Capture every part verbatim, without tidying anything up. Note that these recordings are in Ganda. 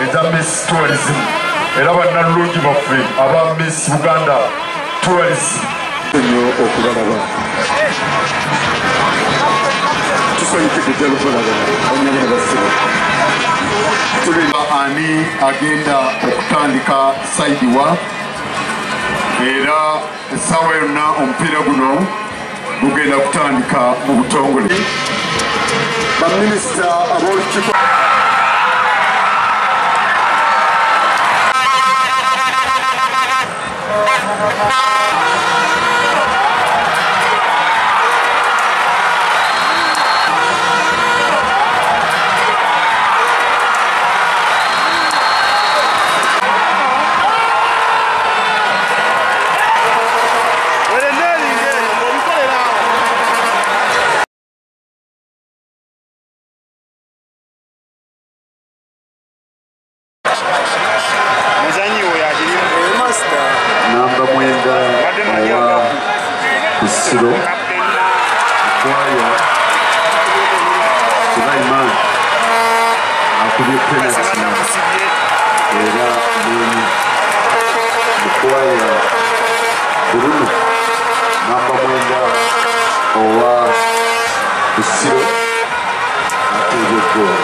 eza Miss Tourism era bannalungi baffe aba Miss Uganda Tourism nnyo okubalaba tusanyuke kujja lukolagana onyagala basiba tulina ani agenda okutandika side wa era essaawa yonna omupiira guno gugenda kutandika mu butongole baminisita ab'olukiiko namba mwenda owa Busiro kwaya Sulaiman akubye penalty era nini mukwaya Bruno namba mwenda owa Busiro akubye goal.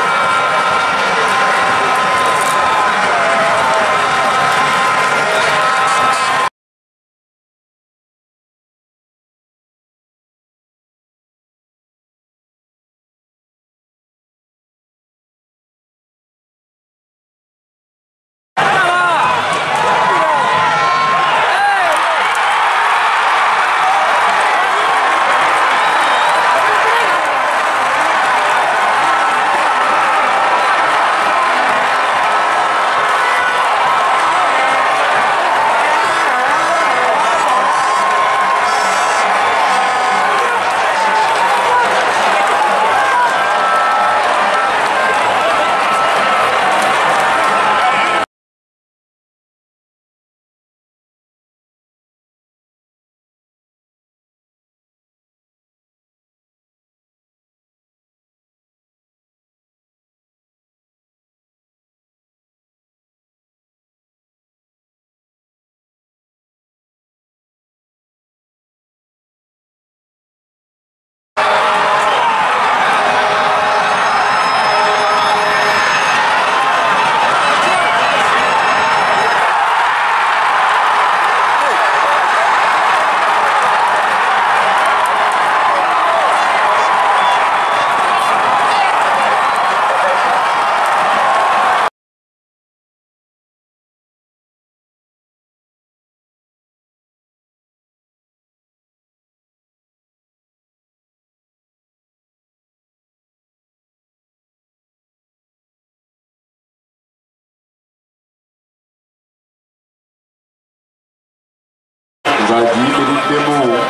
Ng'agiyimiriddemu